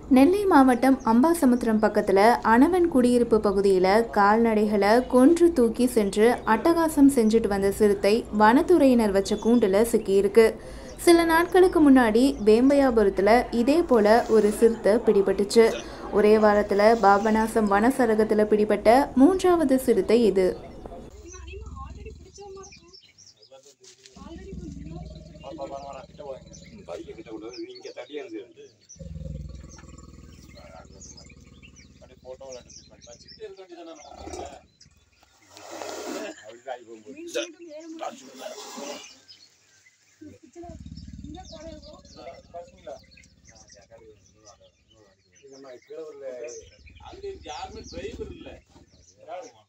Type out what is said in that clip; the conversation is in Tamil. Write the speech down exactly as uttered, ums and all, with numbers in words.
நெல்லை மாவட்டம் அம்பாசமுத்திரம் பக்கத்தில் அணவன் குடியிருப்பு பகுதியில் கால்நடைகளை கொன்று தூக்கி சென்று அட்டகாசம் செஞ்சுட்டு வந்த சிறுத்தை வனத்துறையினர் வச்ச கூண்டில் சிக்கியிருக்கு. சில நாட்களுக்கு முன்னாடி வேம்பையாபுரத்தில் இதே போல ஒரு சிறுத்தை பிடிபட்டுச்சு. ஒரே வாரத்தில் பாபநாசம் வனசரகத்தில் பிடிபட்ட மூன்றாவது சிறுத்தை இது. யாருமே டிரைவர் இல்லை.